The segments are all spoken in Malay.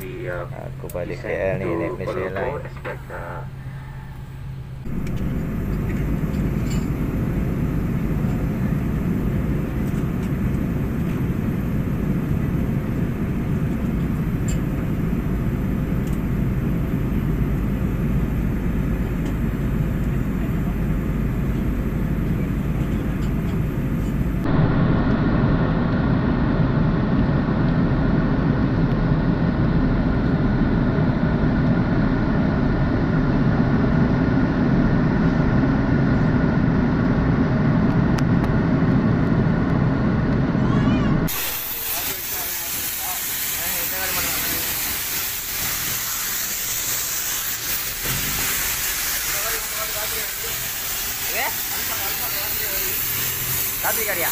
Aku balik KL ni naik Malaysia Airlines. Tapi karya.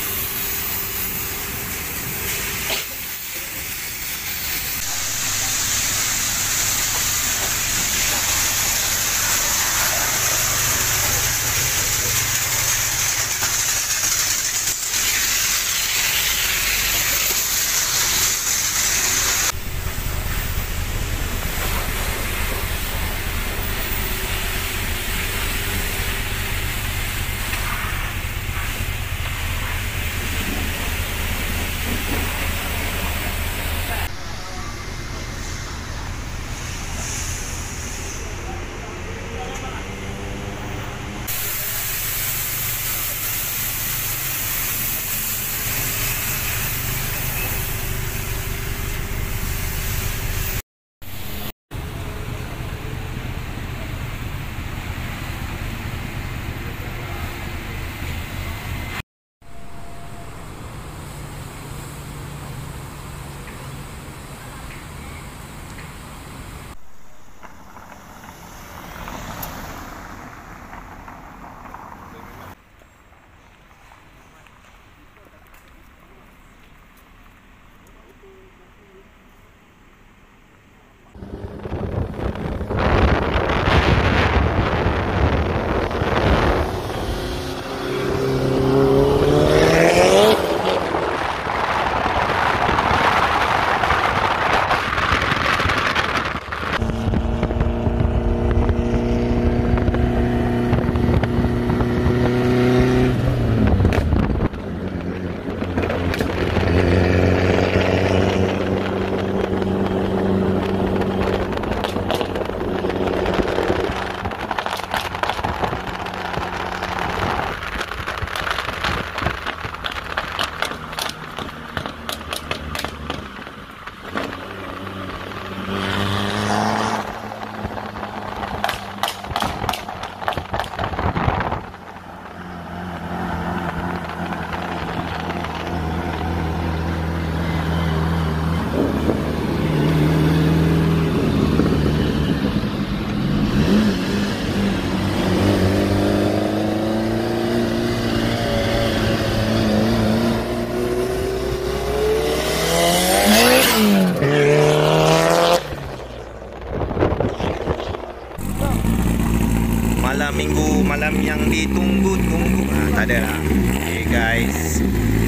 Malam minggu, malam yang ditunggu-tunggu. Tak ada lah. Okay guys.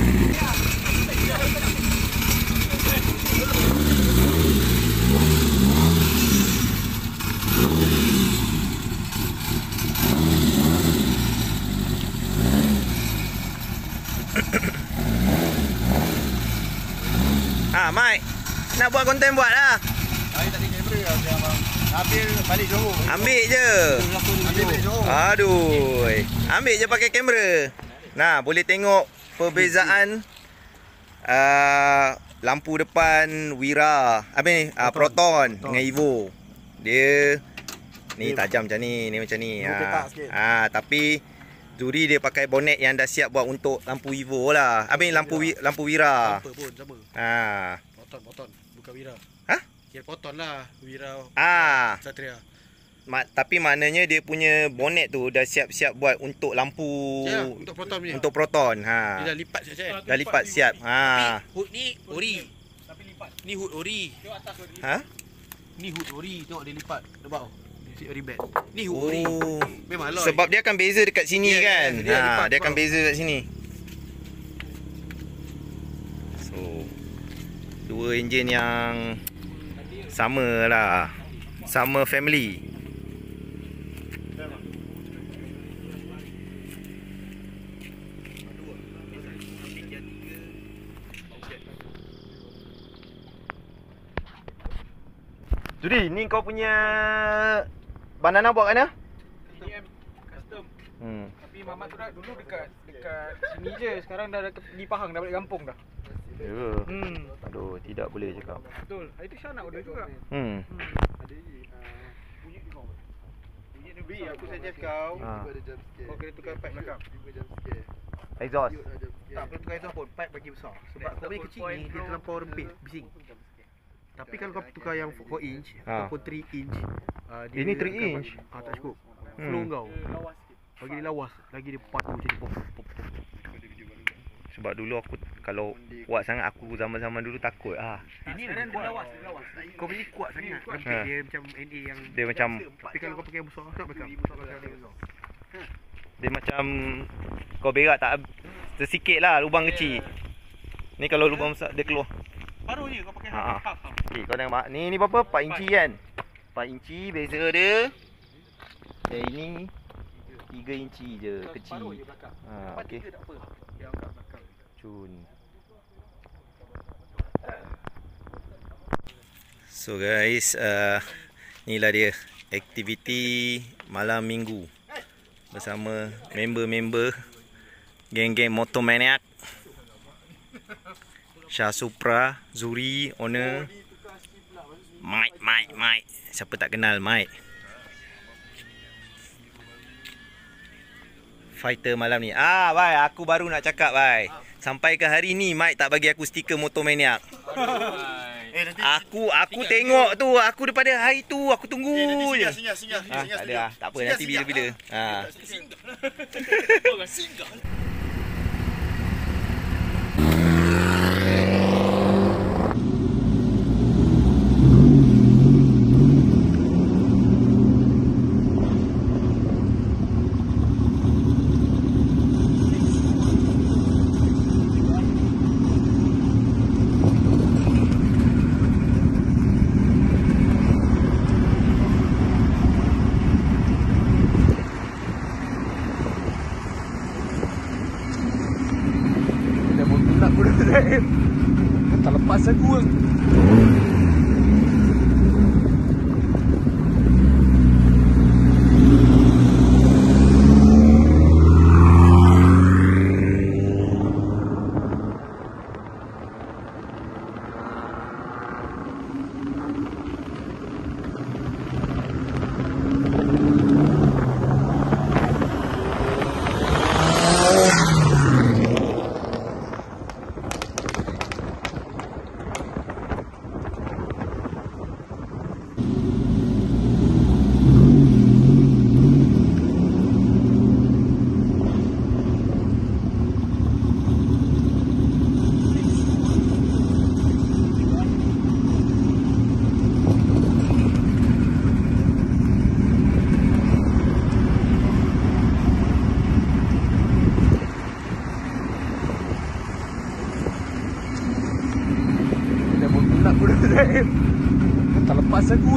Mike, nak buat konten buat lah. Saya tak ada kamera abang. Ambil balik Johor. Ambil je. Ambil balik Johor. Aduh. Ambil je pakai kamera. Nah, boleh tengok perbezaan lampu depan Wira. Apa ni? Proton dengan Evo. Dia ni tajam macam ni, macam ni. Tapi Zuri dia pakai bonet yang dah siap buat untuk lampu Evo lah. Habis lampu Wira. Apa pun sama. Poton bukan Wira. Kira Poton lah Wira. Satria. Tapi maknanya dia punya bonet tu dah siap-siap buat untuk lampu untuk Proton punya. Untuk Proton. Dia dah lipat siap. Dah lipat siap. Hood ni ori. Tapi lipat. Ni hood ori. Tengok atas ori. Ni hood ori, tengok dia lipat. Nampak? Ori bed. Ni hood ori. Memang alloy. Sebab dia akan beza dekat sini kan. Dia akan beza dekat sini. So dua enjin yang Sama lah. Sama family. Juri, ni kau punya banana buat kat mana? TM custom. Tapi Mamat tu dah dulu dekat sini je. Sekarang dah di Pahang, dah balik kampung dah. Ya. Aduh, tidak boleh cakap. Betul. Itu Syah nak order juga. Ada ni. Bunyi ni kau. Bunyi ni beri aku suggest kau. Ada jump scare. Kau kena tukar pipe belakang. Jump scare. Exhaust. Tak perlu tukar exhaust pun. Pipe bagi besar. Sebab kau punya kecil ni dia terlampau rempit, bising. Tapi kalau kau tukar yang 4 inch ataupun 3 inch, Ini 3 inch. tak cukup. Flow kau. Bagi dia lawas, lagi dia padu macam ni. Pop. Sebab dulu aku kalau kuat sangat, aku zaman-zaman dulu takut Ini sekarang dia lawas. Kau beli kuat sangat. Rempit dia macam NA yang Dia macam tapi kalau kau pakai yang besar tak macam. Dia macam kau berak tak tersikit lah lubang kecil. Ni kalau lubang besar dia keluar. Baru je kau pakai Ha. Okey, kau tengok ni berapa? 4 inci kan? 4 inci beza dia. Ini 3 inci je kecil. Okey. Tak apa. Dia angkat belakang. Cun. So guys, inilah dia aktiviti malam minggu bersama member-member geng-geng Motomaniac. Syah Supra, Zuri, owner, Mike. Siapa tak kenal Mike? Fighter malam ni. Bhai, aku baru nak cakap bhai. Sampai ke hari ni Mike tak bagi aku stiker Motomaniac. Aku tengok tu, aku daripada hari tu aku tunggu je. Singgah. Tak ada lah. Tak apa, nanti bila-bila. Tak lepas aku. Tak lepas aku.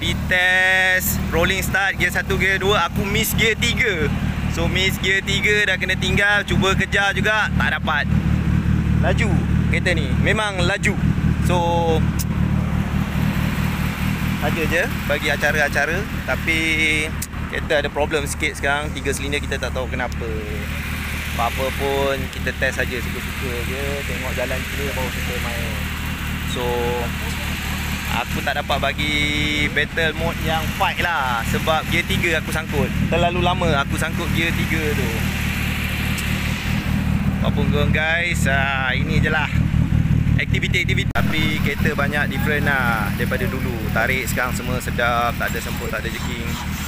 Tadi test rolling start gear 1, gear 2, aku miss gear 3. So miss gear 3 dah kena tinggal. Cuba kejar juga tak dapat. Laju kereta ni, memang laju. So saja je bagi acara-acara. Tapi kereta ada problem sikit sekarang. 3 silinder kita tak tahu kenapa. Apa-apa pun kita test saja, suka-suka je. Tengok jalan clear baru kita main. So aku tak dapat bagi battle mode yang fight lah. Sebab gear 3 aku sangkut. Terlalu lama aku sangkut gear 3 tu. Apapun pun guys, ini je lah aktiviti-aktiviti. Tapi kereta banyak different lah daripada dulu. Tarik sekarang semua sedap. Tak ada semput, tak ada jerking.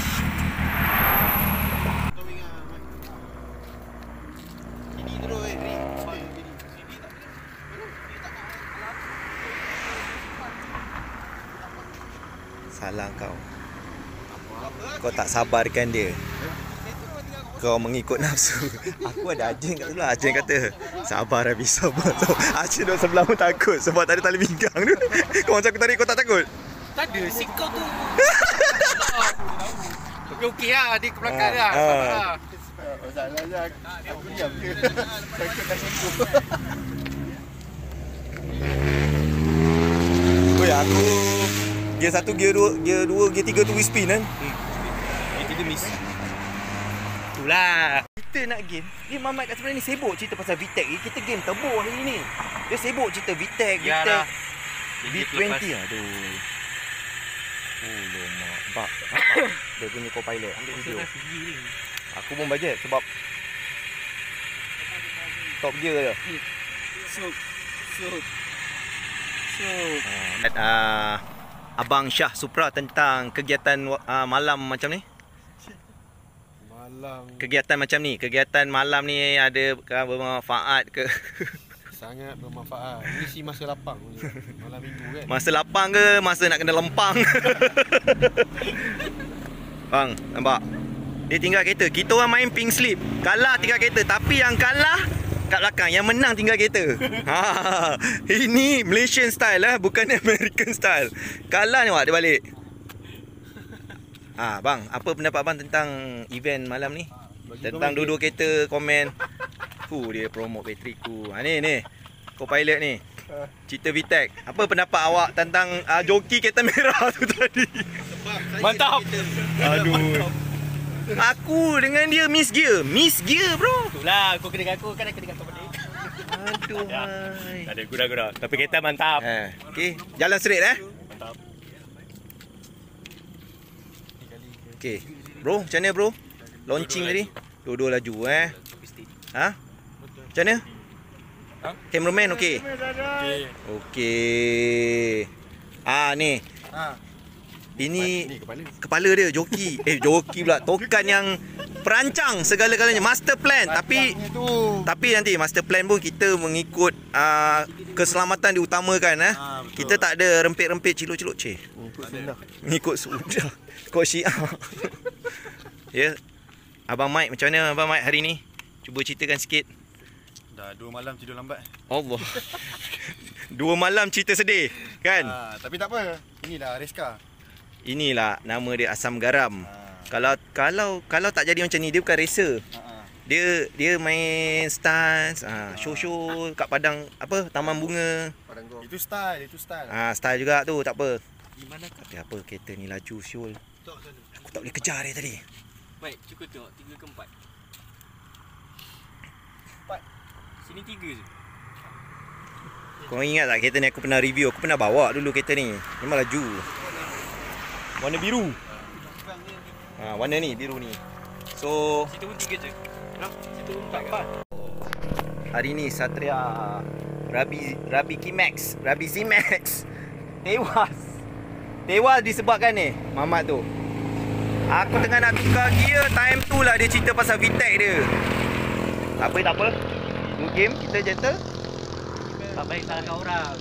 Salah kau. Kau tak sabarkan dia. Kau mengikut nafsu. Aku ada Ajin kat sebelah. Ajin kata sabar Rabi, sabar. So, Ajin duduk sebelah pun takut sebab tak ada tali pinggang tu. Kau macam aku tarik, kau tak takut? Tak ada, si kau tu. Okey lah, dia ke belakang dah. Sabar lah. Salah je. Aku diam je. Sakit tak sembuh. Oi, aku gear 1, gear 2, gear 2, gear 3 tu we spin kan? Gear 3 miss. Itulah. Kita nak game. Dia Mamat kat sebelah ni sibuk cerita pasal VTEC ni. Kita game turbo hari ni. Dia sibuk cerita VTEC, Yalah. V20. Aduh. Oh, lemak. Bak. Dia punya co-pilot. Ambil video. Aku pun bajet sebab top gear je. Sup. Abang Syah Supra tentang kegiatan malam macam ni. Kegiatan macam ni, kegiatan malam ni ada bermanfaat ke? Sangat bermanfaat. Ini si masa lapang malam minggu kan. Masa lapang ke masa nak kena lempang? Bang, nampak? Dia tinggal kereta. Kita orang main pink slip. Kalah tinggal kereta, tapi yang kalah kat belakang, yang menang tinggal kereta. Ini Malaysian style lah, bukan American style. Kalah ni wak dia balik. Bang, apa pendapat abang tentang event malam ni? Tentang dua-dua kereta, komen. Dia promote bateriku. Ni co-pilot ni. Cerita VTEC. Apa pendapat awak tentang joki kereta merah tu tadi? Mantap. Aduh. Aku dengan dia miss gear bro. Itulah, kau kena dengan aku, kan aku dengan kau balik. Aduh hai. Tak ada gurau-gurau. Tapi kereta mantap. Okey, jalan straight Mantap. Okey. Bro, macam mana bro? Launching tadi. Dua-dua laju Macam mana? Cameraman okey. Okey. Ni. Ini kepala dia joki. Joki pula. Tokan yang perancang segala-galanya, master plan. Tapi nanti master plan pun kita mengikut keselamatan diutamakan Kita tak ada rempit-rempit ciluk-ciluk mengikut sunnah. Kau Syiah. Ya. Abang Mike, macam mana Abang Mike hari ni? Cuba ceritakan sikit. Dah 2 malam tidur lambat. Allah. 2 malam cerita sedih kan? Tapi tak apa. Inilah Reska. Inilah nama dia, asam garam. Kalau tak jadi macam ni, dia bukan racer. Dia main stance, show kat padang taman bunga. Itu style. Style juga tu, tak apa. Gimana kata apa kereta ni laju siul. Aku tak boleh kejar dia tadi. Baik, cukup tengok 3 ke 4. 4. Sini 3 je. Kau ingat tak kereta ni aku pernah review, aku pernah bawa dulu kereta ni. Memang laju. Warna biru. Warna ni, biru ni. So, situ pun 3 je. Situ pun 4. Hari ni Satria Rabi Kimax, Rabi Z-Max Tewas disebabkan ni Mamat tu. Aku tengah nak tukar gear, time tu lah dia cerita pasal VTEC dia. Tak apa. New game, kita gentle. Tak baik salahkan orang.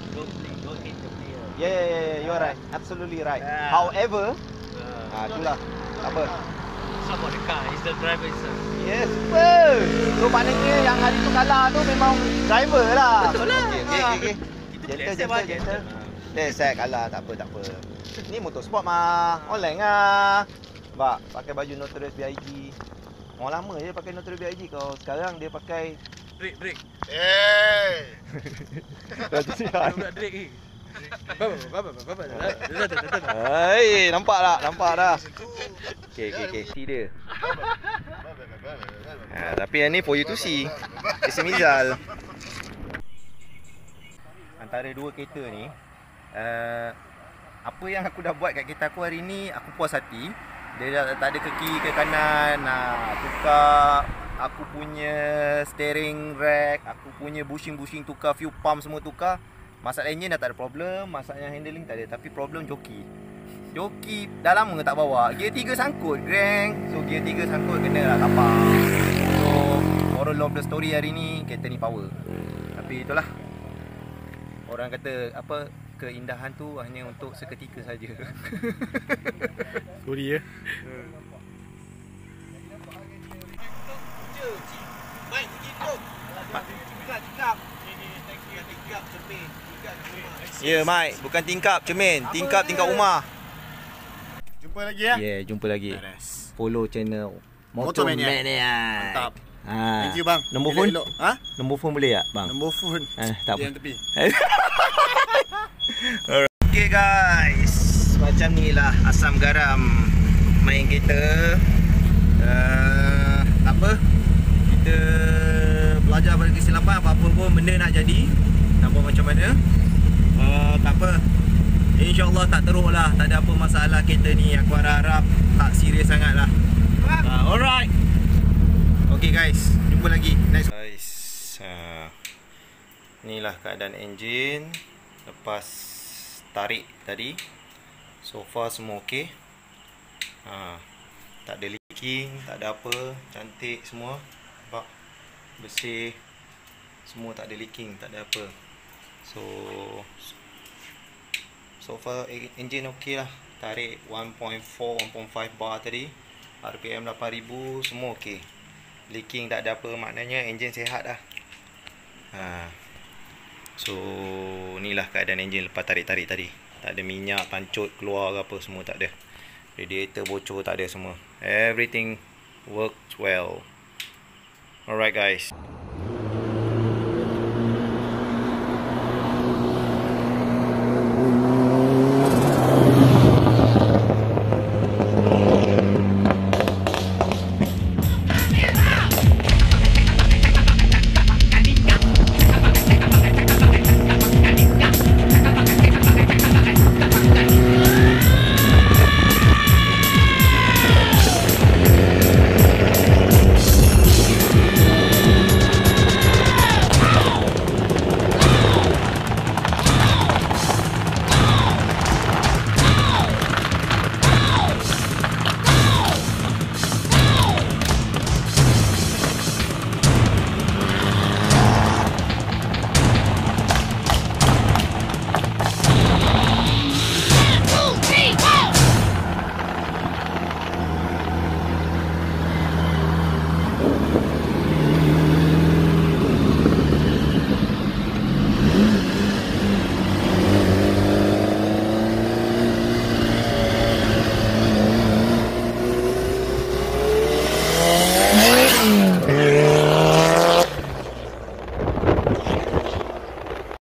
Yeah, you are right. Absolutely right. However, itulah. Tak apa. It's about the car, it's the driver itself. Yes, betul. So maknanya yang hari tu kalah tu memang driver lah. Betul lah. Okay. Gentle. Set kalah, tak apa. Ni motorsport mah. Online lah. Bak, pakai baju Notorious B.I.G. Orang lama je pakai Notorious B.I.G. Kau sekarang dia pakai Drake. Raja Sihat. Budak Drake ni. Hai, nampak dah. Okey. See dia. Tapi yang ni for you to see. It's Mizal. Antara dua kereta ni, apa yang aku dah buat kat kereta aku hari ni, aku puas hati. Dia dah tak ada ke kiri ke kanan, tukar aku punya steering rack, aku punya bushing tukar, fuel pump semua tukar. Masalah engine dah tak ada problem, masalah handling tak ada, tapi problem joki. Joki dah lama tak bawa. Gear 3 sangkut, geng. So gear 3 sangkut kena lah tapak. So moral of the story hari ni, kereta ni power. Tapi itulah, orang kata apa, keindahan tu hanya untuk seketika saja. Sorry ya. Baik, pergi tu. Tingkap. Tingkap cermin. Ya, Mike, bukan tingkap cermin, tingkap rumah. Jumpa lagi ya. Yeah, jumpa lagi. Beres. Follow channel Motormania. Motormania. Mantap. Ha. Thank you bang. Nombor phone? Elok-elok. Ha? Nombor phone boleh tak, bang? Nombor phone. Tak Dia apa. yang tepi. Okay guys, macam ni lah asam garam main kita. Tak apa, kita belajar pada kesilapan. Apa-apa pun benda nak jadi, nak buat macam mana, tak apa, InsyaAllah tak teruk lah. Tak ada apa masalah kereta ni. Aku harap tak serius sangat lah. Alright. Okay guys, jumpa lagi next guys. Inilah keadaan enjin lepas tarik tadi. So far semua okey. Tak ada leaking, tak ada apa, cantik semua. Nampak? Bersih. Semua tak ada leaking, tak ada apa. So far enjin okey lah. Tarik 1.4, 1.5 bar tadi. RPM 8000, semua okey. Leaking tak ada apa, maknanya enjin sihat dah. So inilah keadaan enjin lepas tarik-tarik tadi. Tak ada minyak pancut keluar ke apa, semua tak ada. Radiator bocor tak ada semua. Everything works well. Alright guys.